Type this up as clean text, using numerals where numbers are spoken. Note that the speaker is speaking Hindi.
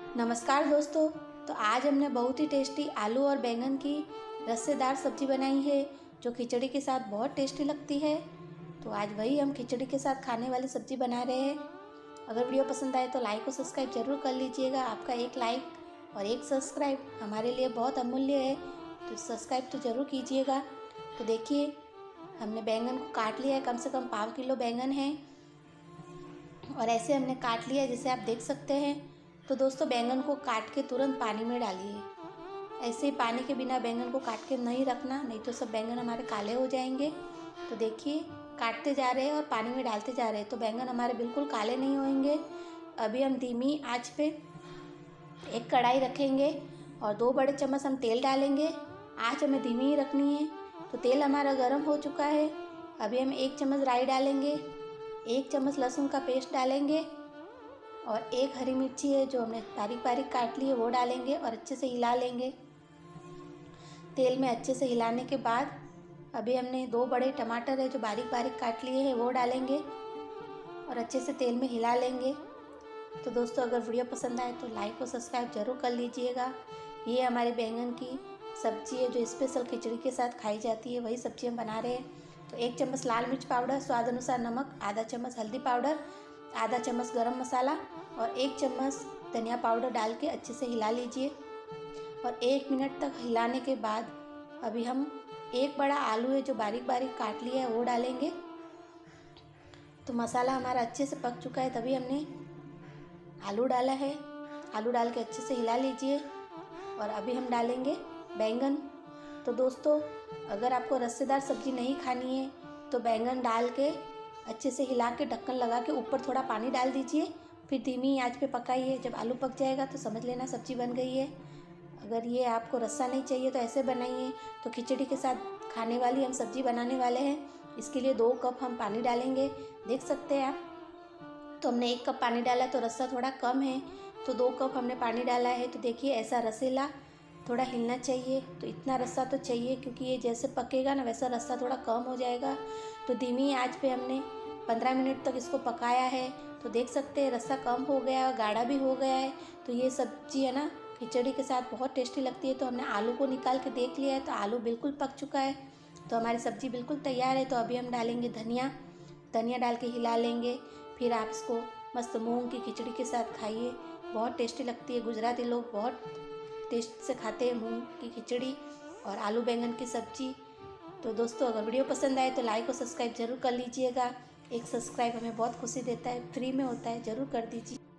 नमस्कार दोस्तों। तो आज हमने बहुत ही टेस्टी आलू और बैंगन की रस्सेदार सब्जी बनाई है जो खिचड़ी के साथ बहुत टेस्टी लगती है। तो आज वही हम खिचड़ी के साथ खाने वाली सब्जी बना रहे हैं। अगर वीडियो पसंद आए तो लाइक और सब्सक्राइब जरूर कर लीजिएगा। आपका एक लाइक और एक सब्सक्राइब हमारे लिए बहुत अमूल्य है, तो सब्सक्राइब तो ज़रूर कीजिएगा। तो देखिए, हमने बैंगन को काट लिया है, कम से कम 5 किलो बैंगन है और ऐसे हमने काट लिया है जैसे आप देख सकते हैं। तो दोस्तों, बैंगन को काट के तुरंत पानी में डालिए। ऐसे ही पानी के बिना बैंगन को काट के नहीं रखना, नहीं तो सब बैंगन हमारे काले हो जाएंगे। तो देखिए, काटते जा रहे हैं और पानी में डालते जा रहे हैं तो बैंगन हमारे बिल्कुल काले नहीं होंगे। अभी हम धीमी आंच पे एक कढ़ाई रखेंगे और 2 बड़े चम्मच हम तेल डालेंगे। आंच हमें धीमी ही रखनी है। तो तेल हमारा गर्म हो चुका है। अभी हम 1 चम्मच राई डालेंगे, 1 चम्मच लहसुन का पेस्ट डालेंगे और 1 हरी मिर्ची है जो हमने बारीक बारीक काट ली है वो डालेंगे और अच्छे से हिला लेंगे। तेल में अच्छे से हिलाने के बाद अभी हमने 2 बड़े टमाटर है जो बारीक बारीक काट लिए हैं वो डालेंगे और अच्छे से तेल में हिला लेंगे। तो दोस्तों, अगर वीडियो पसंद आए तो लाइक और सब्सक्राइब जरूर कर लीजिएगा। ये हमारे बैंगन की सब्जी है जो स्पेशल खिचड़ी के साथ खाई जाती है, वही सब्जी हम बना रहे हैं। तो 1 चम्मच लाल मिर्च पाउडर, स्वाद अनुसार नमक, आधा चम्मच हल्दी पाउडर, आधा चम्मच गरम मसाला और 1 चम्मच धनिया पाउडर डाल के अच्छे से हिला लीजिए। और 1 मिनट तक हिलाने के बाद अभी हम 1 बड़ा आलू है जो बारीक बारीक काट लिया है वो डालेंगे। तो मसाला हमारा अच्छे से पक चुका है, तभी हमने आलू डाला है। आलू डाल के अच्छे से हिला लीजिए और अभी हम डालेंगे बैंगन। तो दोस्तों, अगर आपको रस्सेदार सब्जी नहीं खानी है तो बैंगन डाल के अच्छे से हिला के ढक्कन लगा के ऊपर थोड़ा पानी डाल दीजिए, फिर धीमी आंच पे पकाइए। जब आलू पक जाएगा तो समझ लेना सब्जी बन गई है। अगर ये आपको रस्सा नहीं चाहिए तो ऐसे बनाइए। तो खिचड़ी के साथ खाने वाली हम सब्जी बनाने वाले हैं, इसके लिए 2 कप हम पानी डालेंगे। देख सकते हैं आप, तो हमने 1 कप पानी डाला तो रस्सा थोड़ा कम है, तो 2 कप हमने पानी डाला है। तो देखिए, ऐसा रसेला थोड़ा हिलना चाहिए। तो इतना रस्सा तो चाहिए क्योंकि ये जैसे पकेगा ना वैसा रस्सा थोड़ा कम हो जाएगा। तो धीमी आंच पे हमने 15 मिनट तक इसको पकाया है। तो देख सकते हैं रस्सा कम हो गया और गाढ़ा भी हो गया है। तो ये सब्जी है ना खिचड़ी के साथ बहुत टेस्टी लगती है। तो हमने आलू को निकाल के देख लिया है, तो आलू बिल्कुल पक चुका है। तो हमारी सब्जी बिल्कुल तैयार है। तो अभी हम डालेंगे धनिया। धनिया डाल के हिला लेंगे। फिर आप इसको मस्त मूंग की खिचड़ी के साथ खाइए, बहुत टेस्टी लगती है। गुजराती लोग बहुत टेस्ट से खाते हैं मूंग की खिचड़ी और आलू बैंगन की सब्जी। तो दोस्तों, अगर वीडियो पसंद आए तो लाइक और सब्सक्राइब जरूर कर लीजिएगा। एक सब्सक्राइब हमें बहुत खुशी देता है, फ्री में होता है, ज़रूर कर दीजिए।